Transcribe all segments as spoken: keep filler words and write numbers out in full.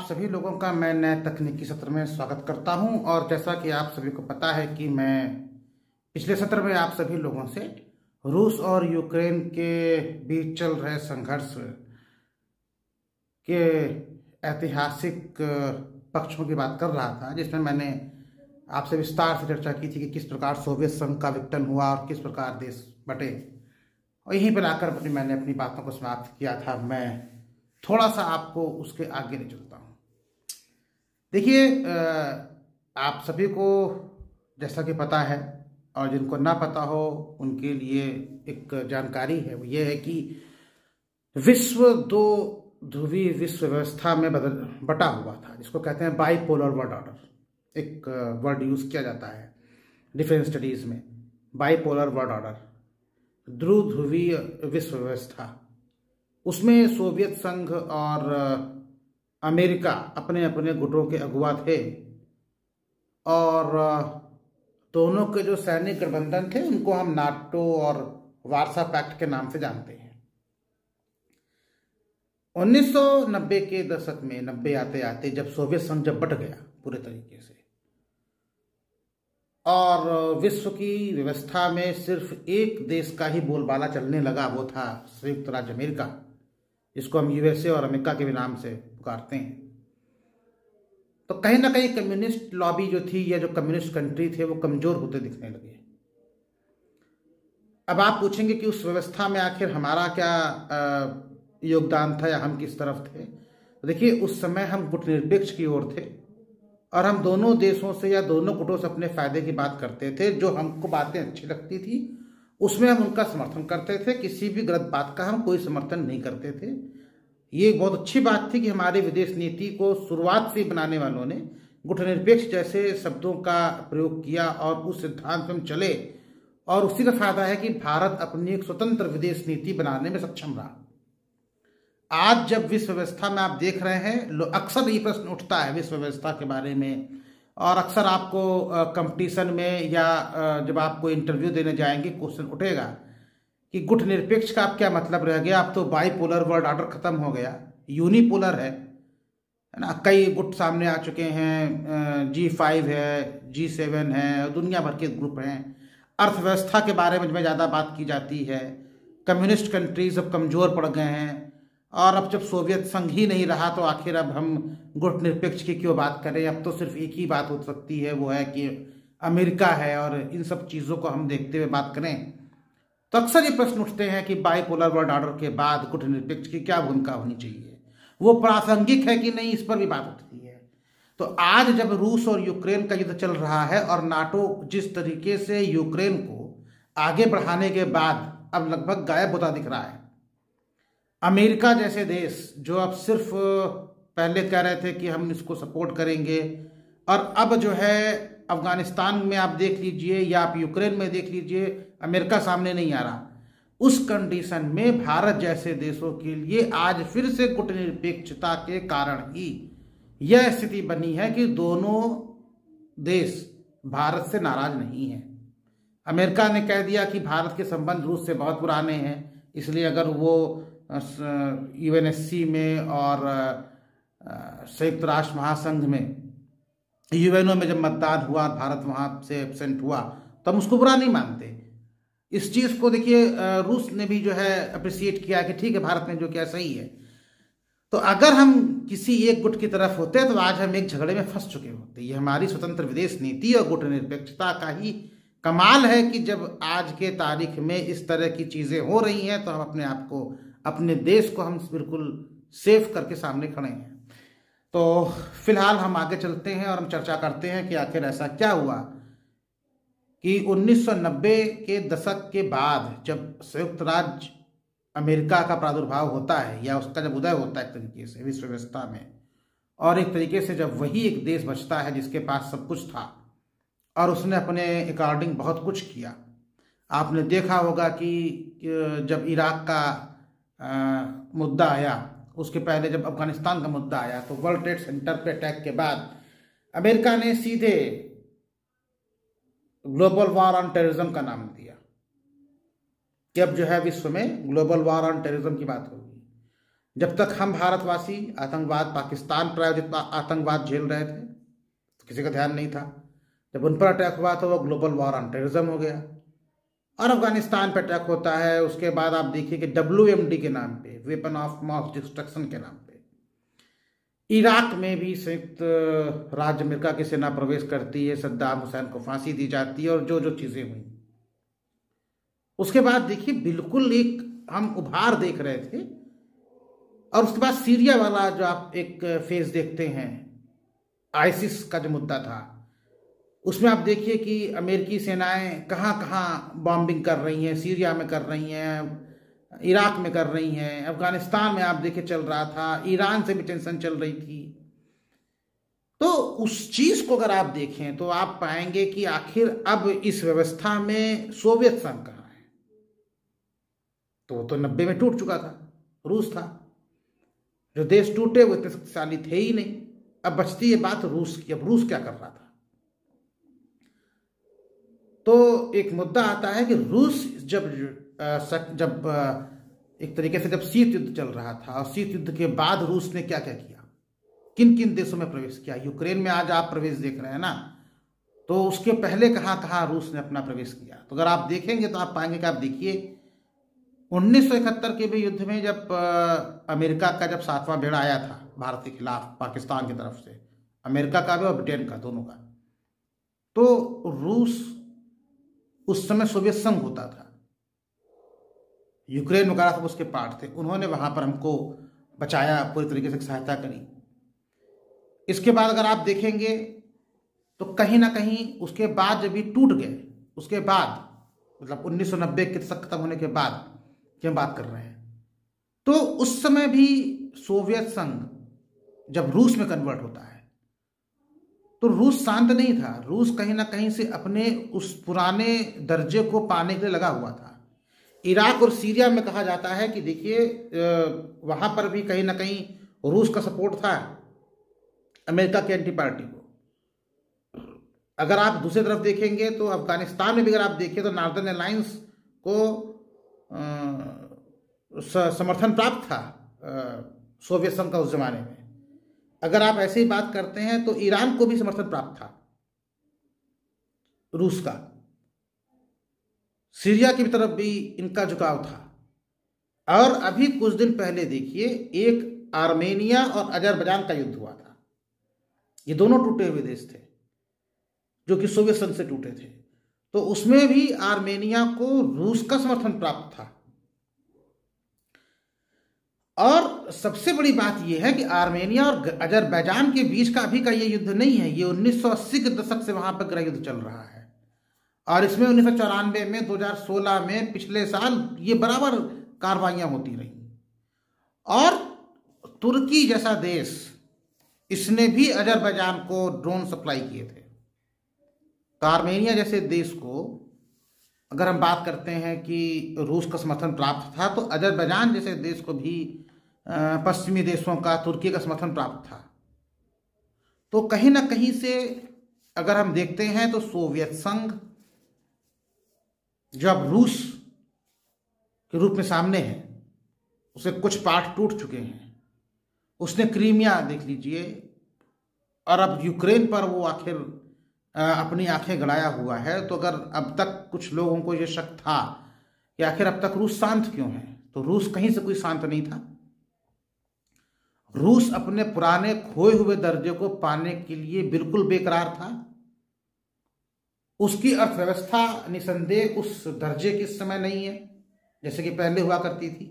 आप सभी लोगों का मैं नए तकनीकी सत्र में स्वागत करता हूं। और जैसा कि आप सभी को पता है कि मैं पिछले सत्र में आप सभी लोगों से रूस और यूक्रेन के बीच चल रहे संघर्ष के ऐतिहासिक पक्षों की बात कर रहा था, जिसमें मैंने आपसे विस्तार से चर्चा की थी कि किस प्रकार सोवियत संघ का विघटन हुआ और किस प्रकार देश बटे। और यहीं पर आकर अपनी मैंने अपनी बातों को समाप्त किया था। मैं थोड़ा सा आपको उसके आगे ले चलता हूँ। देखिए, आप सभी को जैसा कि पता है, और जिनको ना पता हो उनके लिए एक जानकारी है, वो ये है कि विश्व दो ध्रुवीय विश्व व्यवस्था में बदल बटा हुआ था, जिसको कहते हैं बाईपोलर वर्ल्ड ऑर्डर। एक वर्ड यूज किया जाता है डिफेंस स्टडीज में, बाईपोलर वर्ल्ड ऑर्डर, ध्रुव ध्रुवीय विश्व व्यवस्था। उसमें सोवियत संघ और अमेरिका अपने अपने गुटों के अगुवा थे, और दोनों के जो सैनिक गठबंधन थे उनको हम नाटो और वार्सा पैक्ट के नाम से जानते हैं। उन्नीस सौ नब्बे के दशक में, नब्बे आते आते जब सोवियत संघ जब बट गया पूरे तरीके से, और विश्व की व्यवस्था में सिर्फ एक देश का ही बोलबाला चलने लगा, वो था संयुक्त राज्य अमेरिका, जिसको हम यूएसए और अमेरिका के भी नाम से पुकारते हैं। तो कहीं ना कहीं कम्युनिस्ट लॉबी जो थी, या जो कम्युनिस्ट कंट्री थे, वो कमजोर होते दिखने लगे। अब आप पूछेंगे कि उस व्यवस्था में आखिर हमारा क्या योगदान था, या हम किस तरफ थे। तो देखिए, उस समय हम गुटनिरपेक्ष की ओर थे, और हम दोनों देशों से या दोनों गुटों से अपने फायदे की बात करते थे। जो हमको बातें अच्छी लगती थी उसमें हम उनका समर्थन करते थे, किसी भी गलत बात का हम कोई समर्थन नहीं करते थे। ये एक बहुत अच्छी बात थी कि हमारी विदेश नीति को शुरुआत से बनाने वालों ने गुटनिरपेक्ष जैसे शब्दों का प्रयोग किया, और उस सिद्धांत पर हम चले, और उसी का फायदा है कि भारत अपनी एक स्वतंत्र विदेश नीति बनाने में सक्षम रहा। आज जब विश्व व्यवस्था में आप देख रहे हैं, अक्सर ये प्रश्न उठता है विश्व व्यवस्था के बारे में, और अक्सर आपको कंपटीशन में या जब आपको इंटरव्यू देने जाएंगे क्वेश्चन उठेगा कि गुटनिरपेक्ष का आप क्या मतलब रह गया, अब तो बाईपोलर वर्ल्ड ऑर्डर खत्म हो गया, यूनिपोलर है है ना। कई गुट सामने आ चुके हैं, जी फाइव है, जी सेवन है, दुनिया भर के ग्रुप हैं। अर्थव्यवस्था के बारे में ज़्यादा बात की जाती है, कम्युनिस्ट कंट्रीज अब कमज़ोर पड़ गए हैं, और अब जब सोवियत संघ ही नहीं रहा तो आखिर अब हम गुटनिरपेक्ष की क्यों बात करें। अब तो सिर्फ एक ही बात हो सकती है, वो है कि अमेरिका है, और इन सब चीज़ों को हम देखते हुए बात करें। तो अक्सर ये प्रश्न उठते हैं कि बाईपोलर वर्ल्ड ऑर्डर के बाद गुटनिरपेक्ष की क्या भूमिका होनी चाहिए, वो प्रासंगिक है कि नहीं, इस पर भी बात उठती है। तो आज जब रूस और यूक्रेन का युद्ध चल रहा है, और नाटो जिस तरीके से यूक्रेन को आगे बढ़ाने के बाद अब लगभग गायब होता दिख रहा है, अमेरिका जैसे देश जो अब सिर्फ पहले कह रहे थे कि हम इसको सपोर्ट करेंगे, और अब जो है अफगानिस्तान में आप देख लीजिए या आप यूक्रेन में देख लीजिए, अमेरिका सामने नहीं आ रहा। उस कंडीशन में भारत जैसे देशों के लिए आज फिर से गुटनिरपेक्षता के कारण ही यह स्थिति बनी है कि दोनों देश भारत से नाराज नहीं है। अमेरिका ने कह दिया कि भारत के संबंध रूस से बहुत पुराने हैं, इसलिए अगर वो यूएनएससी में और संयुक्त राष्ट्र महासंघ में, यूएनओ में जब मतदान हुआ, भारत वहां से एब्सेंट हुआ, तो हम उसको बुरा नहीं मानते। इस चीज को देखिए, रूस ने भी जो है अप्रिशिएट किया कि ठीक है, भारत ने जो किया सही है। तो अगर हम किसी एक गुट की तरफ होते तो आज हम एक झगड़े में फंस चुके होते। ये हमारी स्वतंत्र विदेश नीति और गुटनिरपेक्षता का ही कमाल है कि जब आज के तारीख में इस तरह की चीजें हो रही हैं, तो हम अपने आप को, अपने देश को हम बिल्कुल सेफ करके सामने खड़े हैं। तो फिलहाल हम आगे चलते हैं और हम चर्चा करते हैं कि आखिर ऐसा क्या हुआ कि उन्नीस सौ नब्बे के दशक के बाद जब संयुक्त राज्य अमेरिका का प्रादुर्भाव होता है, या उसका जब उदय होता है एक तरीके से विश्व व्यवस्था में, और एक तरीके से जब वही एक देश बचता है जिसके पास सब कुछ था और उसने अपने अकॉर्डिंग बहुत कुछ किया। आपने देखा होगा कि जब इराक का आ, मुद्दा आया, उसके पहले जब अफगानिस्तान का मुद्दा आया, तो वर्ल्ड ट्रेड सेंटर पे अटैक के बाद अमेरिका ने सीधे ग्लोबल वॉर ऑन टेररिज्म का नाम दिया कि अब जो है विश्व में ग्लोबल वॉर ऑन टेररिज्म की बात होगी। जब तक हम भारतवासी आतंकवाद, पाकिस्तान प्रायोजित आतंकवाद झेल रहे थे तो किसी का ध्यान नहीं था। जब उन पर अटैक हुआ तो वो ग्लोबल वॉर ऑन टेररिज्म हो गया। और अफगानिस्तान पर अटैक होता है, उसके बाद आप देखिए कि डब्ल्यू एम डी के नाम पे, वेपन ऑफ मास डिस्ट्रक्शन के नाम पे, इराक में भी संयुक्त राज्य अमेरिका की सेना प्रवेश करती है, सद्दाम हुसैन को फांसी दी जाती है, और जो जो चीजें हुई उसके बाद देखिए बिल्कुल एक हम उभार देख रहे थे। और उसके बाद सीरिया वाला जो आप एक फेज देखते हैं, आईसिस का जो मुद्दा था, उसमें आप देखिए कि अमेरिकी सेनाएं कहां कहां बॉम्बिंग कर रही हैं, सीरिया में कर रही हैं, इराक में कर रही हैं, अफगानिस्तान में आप देखिए चल रहा था, ईरान से भी टेंशन चल रही थी। तो उस चीज को अगर आप देखें तो आप पाएंगे कि आखिर अब इस व्यवस्था में सोवियत संघ कहां है। तो वो तो नब्बे में टूट चुका था, रूस था। जो देश टूटे वो इतने शक्तिशाली थे ही नहीं। अब बचती है बात रूस की। अब रूस क्या कर रहा था? तो एक मुद्दा आता है कि रूस जब जब एक तरीके से जब शीत युद्ध चल रहा था, और शीत युद्ध के बाद रूस ने क्या क्या किया, किन किन देशों में प्रवेश किया, यूक्रेन में आज आप प्रवेश देख रहे हैं ना, तो उसके पहले कहां कहां रूस ने अपना प्रवेश किया। तो अगर आप देखेंगे तो आप पाएंगे कि आप देखिए उन्नीस सौ इकहत्तर के भी युद्ध में जब अमेरिका का जब सातवां बेड़ा आया था भारत के खिलाफ पाकिस्तान की तरफ से, अमेरिका का भी और ब्रिटेन का, दोनों का, तो रूस उस समय सोवियत संघ होता था, यूक्रेन वगैरह सब उसके पार्ट थे। उन्होंने वहां पर हमको बचाया, पूरी तरीके से सहायता करी। इसके बाद अगर आप देखेंगे तो कहीं ना कहीं उसके बाद जब ये टूट गए, उसके बाद मतलब उन्नीस सौ नब्बे के दशक खत्म होने के बाद की हम बात कर रहे हैं, तो उस समय भी सोवियत संघ जब रूस में कन्वर्ट होता है तो रूस शांत नहीं था। रूस कहीं ना कहीं से अपने उस पुराने दर्जे को पाने के लिए लगा हुआ था। इराक और सीरिया में कहा जाता है कि देखिए वहां पर भी कहीं ना कहीं रूस का सपोर्ट था अमेरिका की एंटी पार्टी को। अगर आप दूसरी तरफ देखेंगे तो अफगानिस्तान में भी अगर आप देखें तो नॉर्दर्न अलायंस को समर्थन प्राप्त था सोवियत संघ का उस जमाने में। अगर आप ऐसे ही बात करते हैं तो ईरान को भी समर्थन प्राप्त था रूस का। सीरिया की तरफ भी इनका झुकाव था। और अभी कुछ दिन पहले देखिए एक आर्मेनिया और अजरबैजान का युद्ध हुआ था। ये दोनों टूटे हुए देश थे जो कि सोवियत संघ से टूटे थे। तो उसमें भी आर्मेनिया को रूस का समर्थन प्राप्त था। और सबसे बड़ी बात यह है कि आर्मेनिया और अजरबैजान के बीच का अभी का ये युद्ध नहीं है, ये उन्नीस सौ अस्सी के दशक से वहां पर गृह युद्ध चल रहा है। और इसमें उन्नीस सौ चौरानवे में, दो हज़ार सोलह में, पिछले साल ये बराबर कार्रवाइयां होती रही। और तुर्की जैसा देश, इसने भी अजरबैजान को ड्रोन सप्लाई किए थे। तो आर्मेनिया जैसे देश को अगर हम बात करते हैं कि रूस का समर्थन प्राप्त था, तो अजरबैजान जैसे देश को भी पश्चिमी देशों का, तुर्की का समर्थन प्राप्त था। तो कहीं ना कहीं से अगर हम देखते हैं तो सोवियत संघ जो अब रूस के रूप में सामने है, उसे कुछ पार्ट टूट चुके हैं। उसने क्रीमिया देख लीजिए, और अब यूक्रेन पर वो आखिर अपनी आंखें गड़ाया हुआ है। तो अगर अब तक कुछ लोगों को ये शक था कि आखिर अब तक रूस शांत क्यों है, तो रूस कहीं से कोई शांत नहीं था। रूस अपने पुराने खोए हुए दर्जे को पाने के लिए बिल्कुल बेकरार था। उसकी अर्थव्यवस्था निसंदेह उस दर्जे की इस समय नहीं है जैसे कि पहले हुआ करती थी,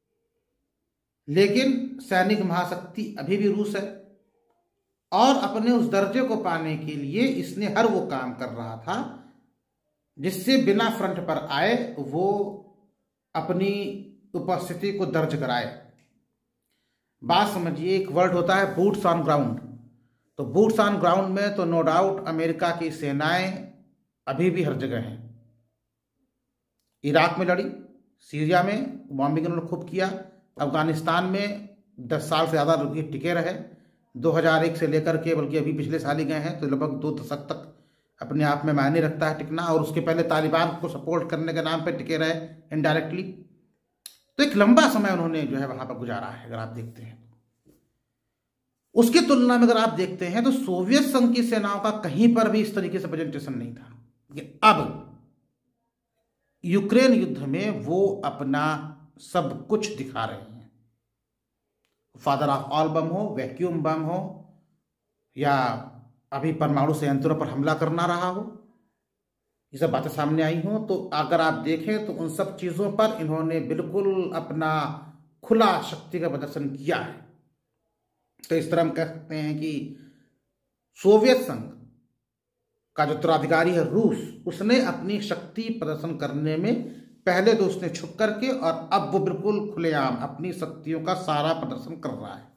लेकिन सैनिक महाशक्ति अभी भी रूस है। और अपने उस दर्जे को पाने के लिए इसने हर वो काम कर रहा था जिससे बिना फ्रंट पर आए वो अपनी उपस्थिति को दर्ज कराए। बात समझिए, एक वर्ड होता है बूट्स ऑन ग्राउंड। तो बूट्स ऑन ग्राउंड में तो नो डाउट अमेरिका की सेनाएं अभी भी हर जगह हैं। इराक में लड़ी, सीरिया में बॉम्बिंग उन्होंने खूब किया, अफगानिस्तान में दस साल से ज़्यादा टिके रहे, दो हज़ार एक से लेकर के, बल्कि अभी पिछले साल ही गए हैं, तो लगभग दो दशक तक अपने आप में मायने रखता है टिकना। और उसके पहले तालिबान को सपोर्ट करने के नाम पे टिके रहे इनडायरेक्टली। तो एक लंबा समय उन्होंने जो है वहां पर गुजारा है अगर आप देखते हैं। उसकी तुलना में अगर आप देखते हैं तो सोवियत संघ की सेनाओं का कहीं पर भी इस तरीके से प्रेजेंटेशन नहीं था। लेकिन अब यूक्रेन युद्ध में वो अपना सब कुछ दिखा रहे हैं। फादर ऑफ ऑल बम हो, वैक्यूम बम हो, या अभी परमाणु संयंत्रों पर हमला करना रहा हो, ये सब बातें सामने आई हो, तो अगर आप देखें तो उन सब चीजों पर इन्होंने बिल्कुल अपना खुला शक्ति का प्रदर्शन किया है। तो इस तरह हम कह सकते हैं कि सोवियत संघ का जो उत्तराधिकारी है रूस, उसने अपनी शक्ति प्रदर्शन करने में पहले तो उसने छुप करके, और अब वो बिल्कुल खुलेआम अपनी शक्तियों का सारा प्रदर्शन कर रहा है।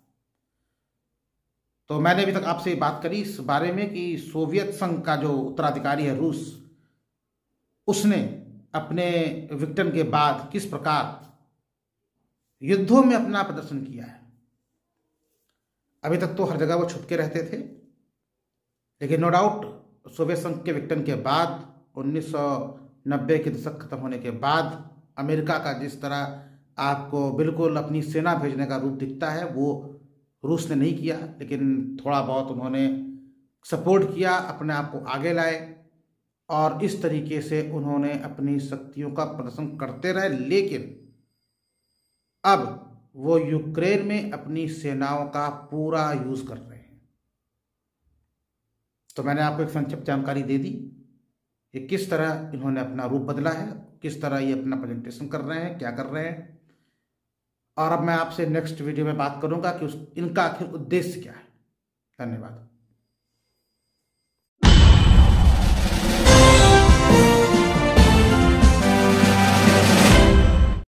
तो मैंने अभी तक आपसे बात करी इस बारे में कि सोवियत संघ का जो उत्तराधिकारी है रूस, उसने अपने विघटन के बाद किस प्रकार युद्धों में अपना प्रदर्शन किया है। अभी तक तो हर जगह वो छुप के रहते थे, लेकिन नो डाउट सोवियत संघ के विघटन के बाद उन्नीस सौ नब्बे के दशक खत्म होने के बाद अमेरिका का जिस तरह आपको बिल्कुल अपनी सेना भेजने का रूप दिखता है, वो रूस ने नहीं किया, लेकिन थोड़ा बहुत उन्होंने सपोर्ट किया, अपने आप को आगे लाए, और इस तरीके से उन्होंने अपनी शक्तियों का प्रदर्शन करते रहे। लेकिन अब वो यूक्रेन में अपनी सेनाओं का पूरा यूज कर रहे हैं। तो मैंने आपको एक संक्षिप्त जानकारी दे दी, ये किस तरह इन्होंने अपना रूप बदला है, किस तरह ये अपना प्रेजेंटेशन कर रहे हैं, क्या कर रहे हैं। और अब मैं आपसे नेक्स्ट वीडियो में बात करूंगा कि उस इनका आखिर उद्देश्य क्या है। धन्यवाद।